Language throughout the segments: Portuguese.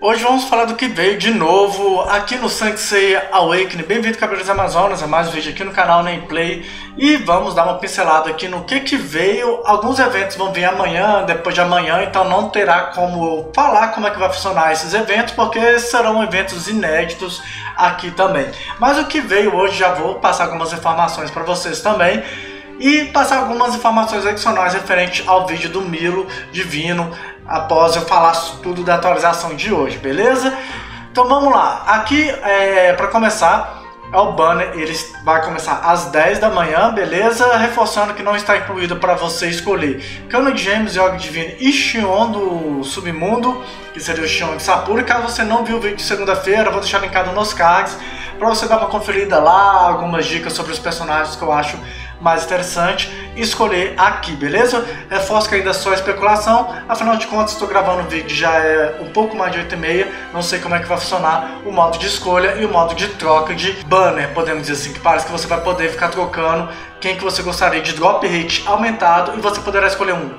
Hoje vamos falar do que veio de novo aqui no Sansei Awakening. Bem-vindo, Cavaleiros Amazonas, a mais um vídeo aqui no canal Nameplay. E vamos dar uma pincelada aqui no que veio. Alguns eventos vão vir amanhã, depois de amanhã, então não terá como falar como é que vai funcionar esses eventos, porque serão eventos inéditos aqui também. Mas o que veio hoje, já vou passar algumas informações para vocês também. E passar algumas informações adicionais referente ao vídeo do Milo Divino, após eu falar tudo da atualização de hoje, beleza? Então vamos lá, aqui para começar é o banner, ele vai começar às 10 da manhã, beleza? Reforçando que não está incluído para você escolher Cano de Gêmeos, Yoga Divino e Xion do Submundo, que seria o Xion de Sapura. E caso você não viu o vídeo de segunda-feira, eu vou deixar linkado nos cards para você dar uma conferida lá, algumas dicas sobre os personagens que eu acho mais interessante escolher aqui, beleza? Reforço que ainda é só especulação, afinal de contas estou gravando o vídeo já é um pouco mais de 8h30, não sei como é que vai funcionar o modo de escolha e o modo de troca de banner, podemos dizer assim, que parece que você vai poder ficar trocando quem que você gostaria de drop rate aumentado, e você poderá escolher um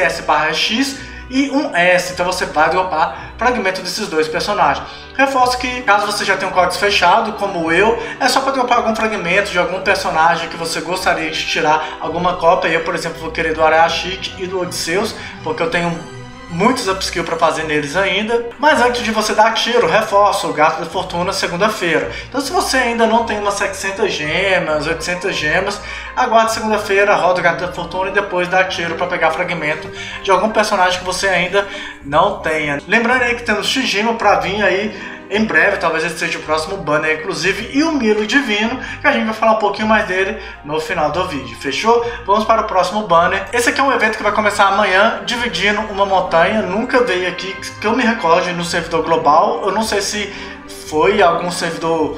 SS/X e um S, então você vai dropar fragmento desses dois personagens. Reforço que caso você já tenha um código fechado, como eu, é só para dropar algum fragmento de algum personagem que você gostaria de tirar alguma cópia. Eu, por exemplo, vou querer do Arashik e do Odisseus, porque eu tenho muitos upskills para fazer neles ainda. Mas antes de você dar tiro, reforço o Gato da Fortuna segunda-feira. Então se você ainda não tem umas 700 gemas, 800 gemas, aguarde segunda-feira, roda o Gato da Fortuna e depois dá tiro para pegar fragmento de algum personagem que você ainda não tenha. Lembrando aí que temos Shijima para vir aí em breve, talvez esse seja o próximo banner inclusive, e o Milo Divino, que a gente vai falar um pouquinho mais dele no final do vídeo, fechou? Vamos para o próximo banner. Esse aqui é um evento que vai começar amanhã, dividindo uma montanha, nunca veio aqui, que eu me recorde, no servidor global. Eu não sei se foi algum servidor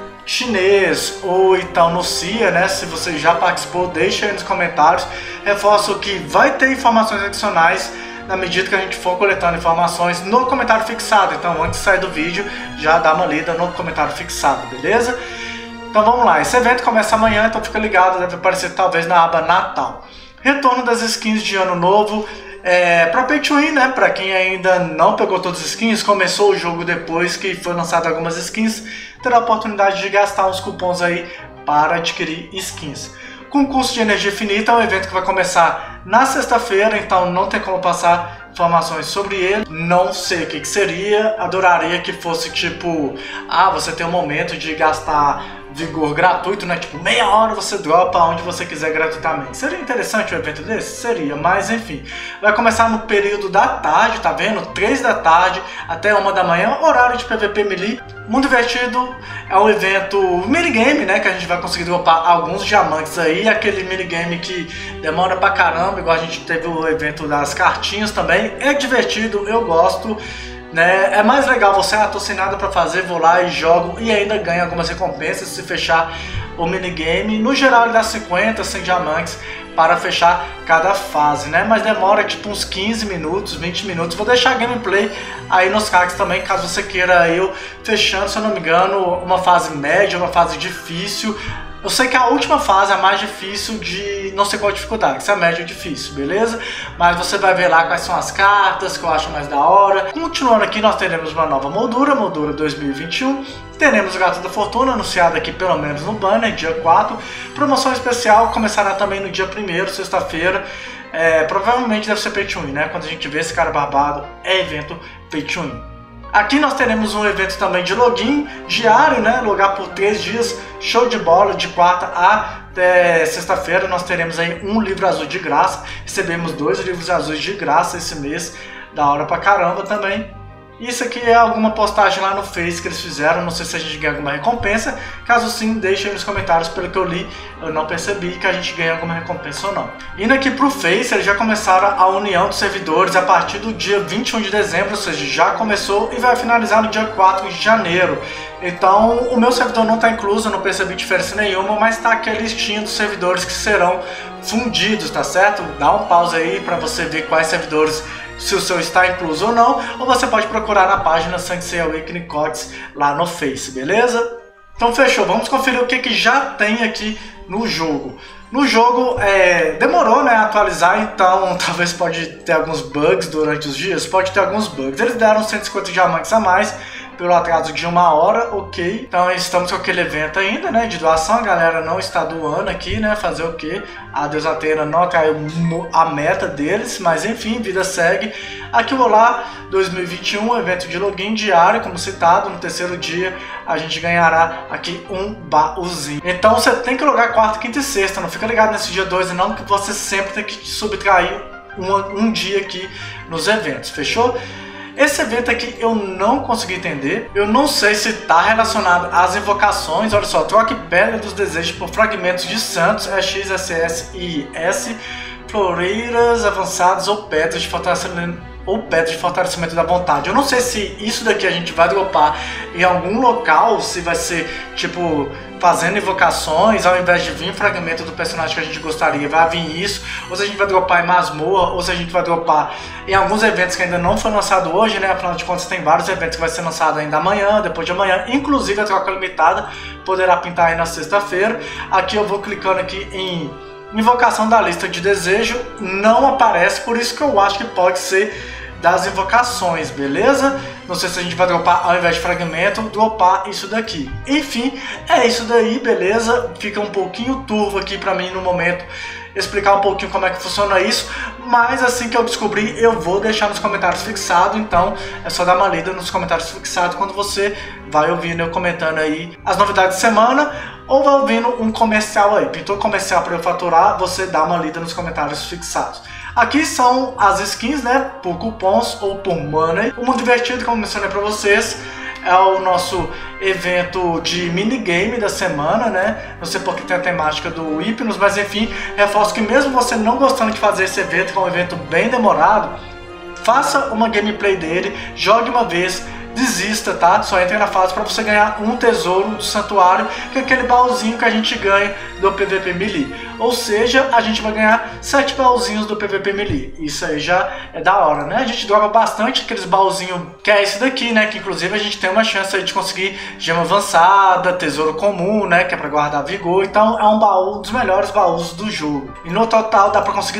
chinês ou então no CIA, né? Se você já participou, deixa aí nos comentários. Reforço que vai ter informações adicionais na medida que a gente for coletando informações no comentário fixado. Então antes de sair do vídeo, já dá uma lida no comentário fixado, beleza? Então vamos lá, esse evento começa amanhã, então fica ligado, deve aparecer talvez na aba Natal. Retorno das skins de ano novo, para Pay to Win, né? Para quem ainda não pegou todas as skins, começou o jogo depois que foi lançado algumas skins, terá a oportunidade de gastar uns cupons aí para adquirir skins. Concurso de energia infinita é um evento que vai começar na sexta-feira, então não tem como passar informações sobre ele. Não sei o que seria, adoraria que fosse tipo, você tem um momento de gastar vigor gratuito, né? Tipo, meia hora você dropa onde você quiser gratuitamente. Seria interessante um evento desse? Seria, mas enfim. Vai começar no período da tarde, tá vendo? 3 da tarde até 1 da manhã, horário de PVP Melee. Mundo Invertido é um evento minigame, né? Que a gente vai conseguir dropar alguns diamantes aí. Aquele minigame que demora pra caramba, igual a gente teve o evento das cartinhas também. É divertido, eu gosto. Né? É mais legal você, tô sem nada pra fazer, vou lá e jogo e ainda ganho algumas recompensas se fechar o minigame. No geral ele dá 50, 100 diamantes para fechar cada fase, né? Mas demora tipo uns 15 minutos, 20 minutos. Vou deixar a gameplay aí nos cards também, caso você queira eu fechando, se eu não me engano, uma fase média, uma fase difícil. Eu sei que a última fase é a mais difícil de não sei qual dificuldade, essa é a média difícil, beleza? Mas você vai ver lá quais são as cartas que eu acho mais da hora. Continuando aqui, nós teremos uma nova moldura 2021. Teremos o Gato da Fortuna, anunciado aqui pelo menos no banner, dia 4. Promoção especial começará também no dia 1º, sexta-feira. Provavelmente deve ser Pay to Win, né? Quando a gente vê esse cara barbado, é evento Pay to Win. Aqui nós teremos um evento também de login diário, né? Logar por 3 dias, show de bola, de quarta até sexta-feira. Nós teremos aí um livro azul de graça. Recebemos 2 livros azuis de graça esse mês, da hora pra caramba também. Isso aqui é alguma postagem lá no Face que eles fizeram, não sei se a gente ganha alguma recompensa. Caso sim, deixe aí nos comentários, pelo que eu li, eu não percebi que a gente ganha alguma recompensa ou não. Indo aqui pro Face, eles já começaram a união dos servidores a partir do dia 21 de dezembro, ou seja, já começou e vai finalizar no dia 4 de janeiro. Então, o meu servidor não está incluso, eu não percebi diferença nenhuma, mas está aqui a listinha dos servidores que serão fundidos, tá certo? Dá um pause aí para você ver quais servidores, se o seu está incluso ou não, ou você pode procurar na página Sansei Awakening Codes lá no Face, beleza? Então fechou, vamos conferir o que já tem aqui no jogo. No jogo demorou, né, a atualizar, então talvez pode ter alguns bugs durante os dias, pode ter alguns bugs. Eles deram 150 diamantes a mais pelo atraso de 1 hora, ok. Então estamos com aquele evento ainda, né, de doação. A galera não está doando aqui, né, fazer o quê? A deusa Athena não caiu a meta deles, mas enfim, vida segue. Aqui o Olá 2021, evento de login diário, como citado. No terceiro dia a gente ganhará aqui um baúzinho. Então você tem que logar quarta, quinta e sexta, não fica ligado nesse dia 2 não, que você sempre tem que subtrair um dia aqui nos eventos, fechou? Esse evento aqui eu não consegui entender, eu não sei se está relacionado às invocações. Olha só, troque Pedra dos Desejos por fragmentos de santos, X, SS e S, floreiras avançadas ou pedras de fortalecimento da vontade. Eu não sei se isso daqui a gente vai dropar em algum local, se vai ser tipo fazendo invocações, ao invés de vir fragmento do personagem que a gente gostaria, vai vir isso, ou se a gente vai dropar em masmorra, ou se a gente vai dropar em alguns eventos que ainda não foi lançado hoje, né? Afinal de contas tem vários eventos que vai ser lançado ainda amanhã, depois de amanhã, inclusive a troca limitada poderá pintar aí na sexta-feira. Aqui eu vou clicando aqui em invocação da lista de desejo, não aparece, por isso que eu acho que pode ser das invocações, beleza? Não sei se a gente vai dropar ao invés de fragmento, dropar isso daqui. Enfim, é isso daí, beleza? Fica um pouquinho turvo aqui pra mim no momento explicar um pouquinho como é que funciona isso, mas assim que eu descobrir eu vou deixar nos comentários fixado, então é só dar uma lida nos comentários fixados quando você vai ouvindo eu comentando aí as novidades de semana, ou vai ouvindo um comercial aí, pintou comercial para eu faturar, você dá uma lida nos comentários fixados. Aqui são as skins, né, por cupons ou por money. O Mundo Divertido, como mencionei para vocês, é o nosso evento de minigame da semana, né? Não sei porque tem a temática do Hypnos, mas enfim, reforço que mesmo você não gostando de fazer esse evento, que é um evento bem demorado, faça uma gameplay dele, jogue uma vez, desista, tá? Só entre na fase para você ganhar um tesouro do santuário, que é aquele baúzinho que a gente ganha do PVP Melee. Ou seja, a gente vai ganhar 7 baúzinhos do PVP Melee. Isso aí já é da hora, né? A gente droga bastante aqueles baúzinhos, que é esse daqui, né? Que inclusive a gente tem uma chance aí de conseguir gema avançada, tesouro comum, né? Que é para guardar vigor. Então é um baú, um dos melhores baús do jogo. E no total dá para conseguir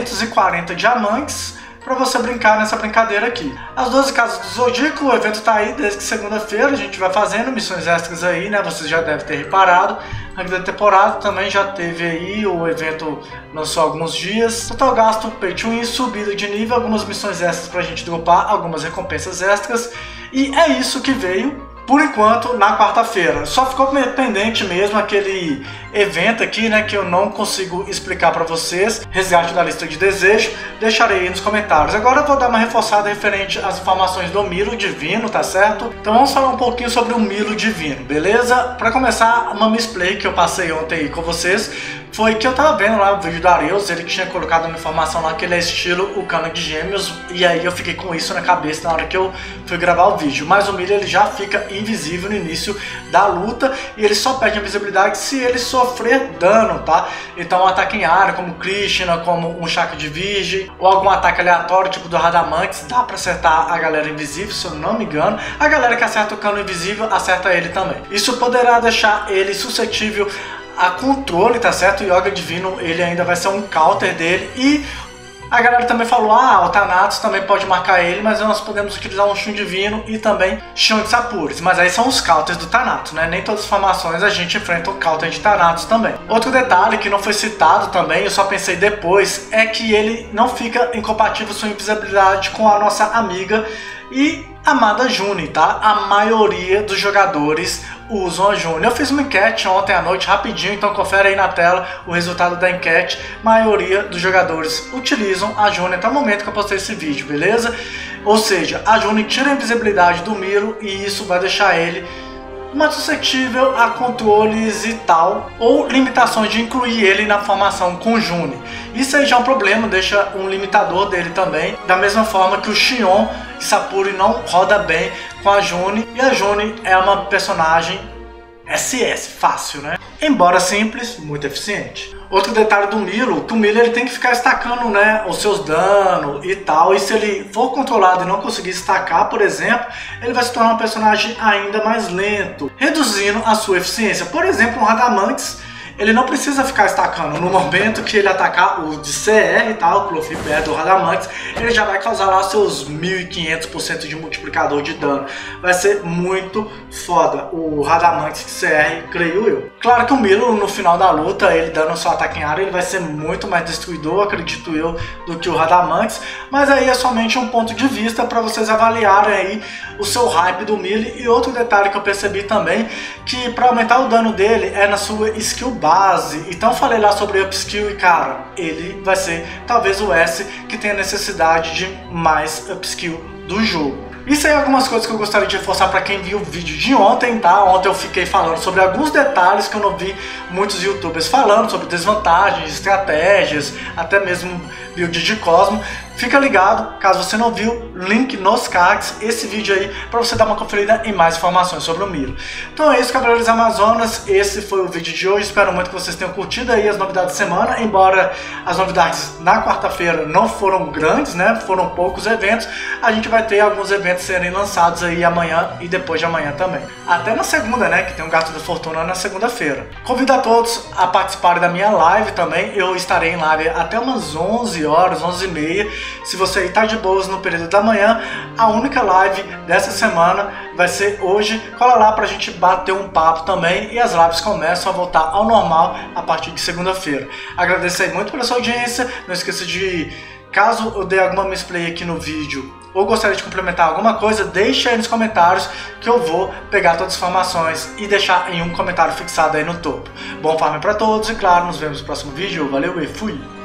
240 diamantes, para você brincar nessa brincadeira aqui. As 12 casas do Zodíaco, o evento tá aí desde segunda-feira, a gente vai fazendo missões extras aí, né? Vocês já devem ter reparado. Ranking da temporada também já teve aí, o evento lançou alguns dias. Total gasto, pay to win, subida de nível, algumas missões extras pra gente dropar, algumas recompensas extras. E é isso que veio, por enquanto, na quarta-feira. Só ficou pendente mesmo aquele evento aqui, né, que eu não consigo explicar para vocês, resgate da lista de desejo, deixarei aí nos comentários. Agora eu vou dar uma reforçada referente às informações do Milo Divino, tá certo? Então vamos falar um pouquinho sobre o Milo Divino, beleza? Para começar, uma misplay que eu passei ontem aí com vocês, foi que eu tava vendo lá o vídeo do Areus, ele que tinha colocado uma informação lá que ele é estilo o Cano de Gêmeos, e aí eu fiquei com isso na cabeça na hora que eu fui gravar o vídeo. Mas o Milo ele já fica invisível no início da luta, e ele só perde a invisibilidade se ele sofrer dano, tá? Então um ataque em área, como Krishna, como um Chakra de Virgem, ou algum ataque aleatório, tipo do Radamantes, dá pra acertar a galera invisível, se eu não me engano. A galera que acerta o Cano invisível, acerta ele também. Isso poderá deixar ele suscetível a controle, tá certo? O Yoga Divino, ele ainda vai ser um counter dele. E a galera também falou, o Thanatos também pode marcar ele, mas nós podemos utilizar um Shun Divino e também Shun de Sapures. Mas aí são os counters do Thanatos, né? Nem todas as formações a gente enfrenta o counter de Thanatos também. Outro detalhe que não foi citado também, eu só pensei depois, é que ele não fica incompatível sua invisibilidade com a nossa amiga e amada June, tá? A maioria dos jogadores usam a June. Eu fiz uma enquete ontem à noite rapidinho, então confere aí na tela o resultado da enquete. A maioria dos jogadores utilizam a June até o momento que eu postei esse vídeo, beleza? Ou seja, a June tira a invisibilidade do Milo e isso vai deixar ele mais suscetível a controles e tal, ou limitações de incluir ele na formação com June. Isso aí já é um problema, deixa um limitador dele também, da mesma forma que o Xion e Sapuri não roda bem com a June, e a June é uma personagem SS, fácil, né? Embora simples, muito eficiente. Outro detalhe do Milo, que o Milo ele tem que ficar estacando, né, os seus danos e tal, e se ele for controlado e não conseguir estacar, por exemplo, ele vai se tornar um personagem ainda mais lento, reduzindo a sua eficiência. Por exemplo, um Radamantes, ele não precisa ficar estacando. No momento que ele atacar o de CR, tá, o Clefairy Bear do Radamanthus, ele já vai causar lá seus 1500% de multiplicador de dano. Vai ser muito foda o Radamanthus CR, creio eu. Claro que o Milo, no final da luta, ele dando seu ataque em área, ele vai ser muito mais destruidor, acredito eu, do que o Radamanthus, mas aí é somente um ponto de vista para vocês avaliarem aí o seu hype do Milo. E outro detalhe que eu percebi também, que para aumentar o dano dele é na sua skill base. Então eu falei lá sobre upskill e cara, ele vai ser talvez o S que tenha necessidade de mais upskill do jogo. Isso aí é algumas coisas que eu gostaria de reforçar para quem viu o vídeo de ontem, tá? Ontem eu fiquei falando sobre alguns detalhes que eu não vi muitos youtubers falando, sobre desvantagens, estratégias, até mesmo build de Cosmo. Fica ligado, caso você não viu, link nos cards, esse vídeo aí, para você dar uma conferida em mais informações sobre o Milo. Então é isso, Cavaleiros Amazonas, esse foi o vídeo de hoje, espero muito que vocês tenham curtido aí as novidades da semana, embora as novidades na quarta-feira não foram grandes, né, foram poucos eventos, a gente vai ter alguns eventos serem lançados aí amanhã e depois de amanhã também. Até na segunda, né, que tem um Gato da Fortuna na segunda-feira. Convido a todos a participarem da minha live também, eu estarei em live até umas 11 horas, 11h30, se você está de boas no período da manhã, a única live dessa semana vai ser hoje. Cola lá pra gente bater um papo também e as lives começam a voltar ao normal a partir de segunda-feira. Agradeço aí muito pela sua audiência, não esqueça de, caso eu dê alguma misplay aqui no vídeo ou gostaria de complementar alguma coisa, deixa aí nos comentários que eu vou pegar todas as informações e deixar em um comentário fixado aí no topo. Bom farm pra todos e claro, nos vemos no próximo vídeo, valeu e fui!